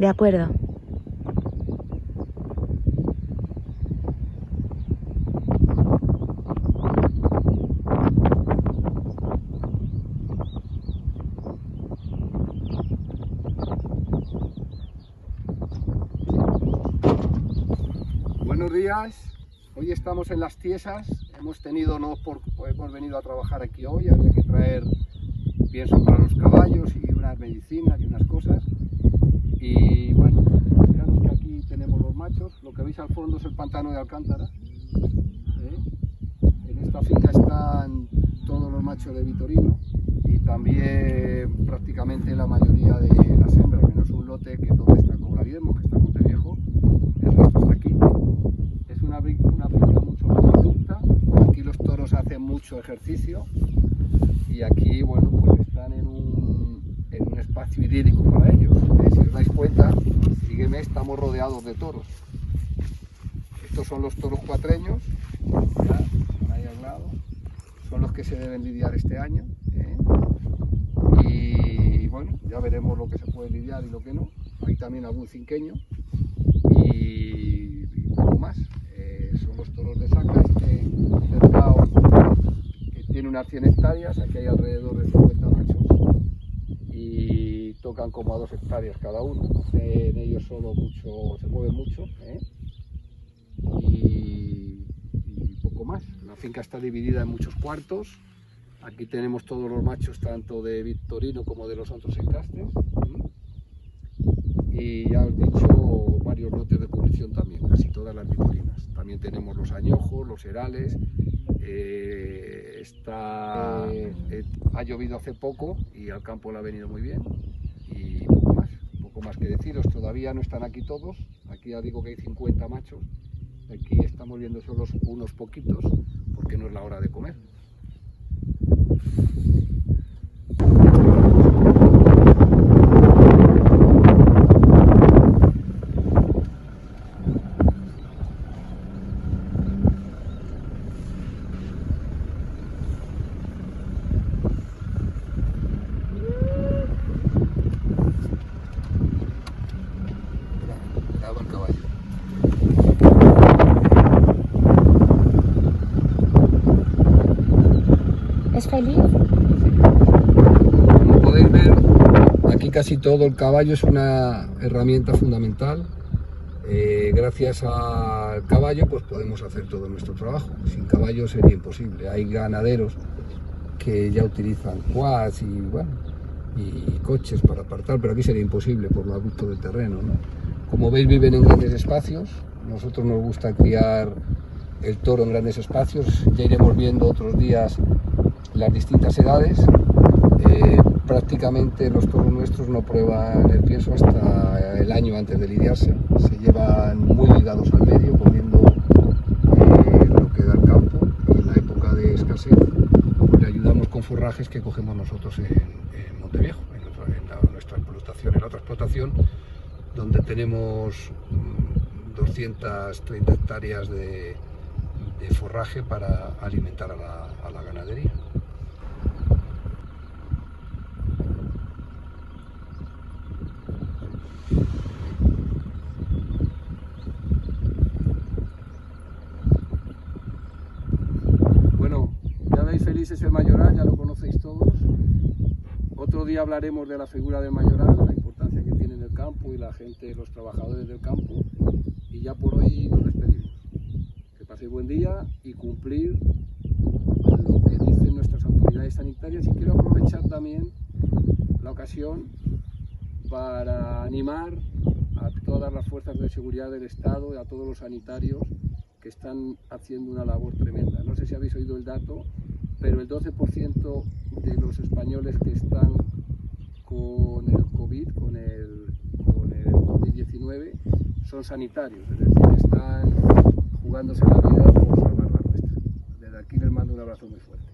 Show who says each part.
Speaker 1: De acuerdo.
Speaker 2: Buenos días, hoy estamos en Las Tiesas, hemos venido a trabajar aquí hoy, había que traer pienso para los caballos y unas medicinas y unas cosas. Y bueno, fijaros que aquí tenemos los machos, lo que veis al fondo es el pantano de Alcántara. En esta finca están todos los machos de Vitorino y también prácticamente la mayoría de las hembras, menos un lote que es donde está Cobra Guillermo, que está en Monteviejo, el resto está aquí. Es una finca mucho más abrupta, aquí los toros hacen mucho ejercicio y aquí, bueno, pues están en un espacio idílico para ellos. Si os dais cuenta, sígueme, estamos rodeados de toros. Estos son los toros cuatreños, ya, están ahí al lado, son los que se deben lidiar este año, y bueno, ya veremos lo que se puede lidiar y lo que no. Hay también algún cinqueño y poco más. Son los toros de Saca, este cercado que tiene unas 100 hectáreas, aquí hay alrededor de 50 machos y tocan como a 2 hectáreas cada uno, en ellos solo mucho, se mueve mucho, y poco más. La finca está dividida en muchos cuartos, aquí tenemos todos los machos tanto de Vitorino como de los otros encastes, y ya os he dicho varios lotes de publicación también, casi todas las vitorinas. También tenemos los añojos, los herales, ha llovido hace poco y al campo le ha venido muy bien y poco más que deciros. Todavía no están aquí todos, aquí ya digo que hay 50 machos, aquí estamos viendo solo unos poquitos porque no es la hora de comer. El caballo.
Speaker 1: ¿Es feliz?
Speaker 2: Como podéis ver, aquí casi todo el caballo es una herramienta fundamental. Gracias al caballo pues podemos hacer todo nuestro trabajo. Sin caballo sería imposible. Hay ganaderos que ya utilizan quads y coches para apartar, pero aquí sería imposible por lo abrupto del terreno, ¿no? Como veis, viven en grandes espacios. Nosotros nos gusta criar el toro en grandes espacios. Ya iremos viendo otros días las distintas edades. Prácticamente los toros nuestros no prueban el pienso hasta el año antes de lidiarse. Se llevan muy ligados al medio, comiendo lo que da el campo, y en la época de escasez pues le ayudamos con forrajes que cogemos nosotros en Monteviejo, en nuestra explotación, en la otra explotación, donde tenemos 230 hectáreas de forraje para alimentar a la ganadería. Bueno, ya veis, Feliz es el mayoral, ya lo conocéis todos. Otro día hablaremos de la figura del mayoral, la importancia que tiene en el campo y la gente, los trabajadores del campo. Y ya por hoy nos despedimos. Que paséis buen día y cumplir lo que dicen nuestras autoridades sanitarias. Y quiero aprovechar también la ocasión para animar a todas las fuerzas de seguridad del Estado y a todos los sanitarios que están haciendo una labor tremenda. No sé si habéis oído el dato, pero el 12% de los españoles que están con el COVID-19 son sanitarios, es decir, están jugándose la vida por salvar la nuestra. Desde aquí les mando un abrazo muy fuerte.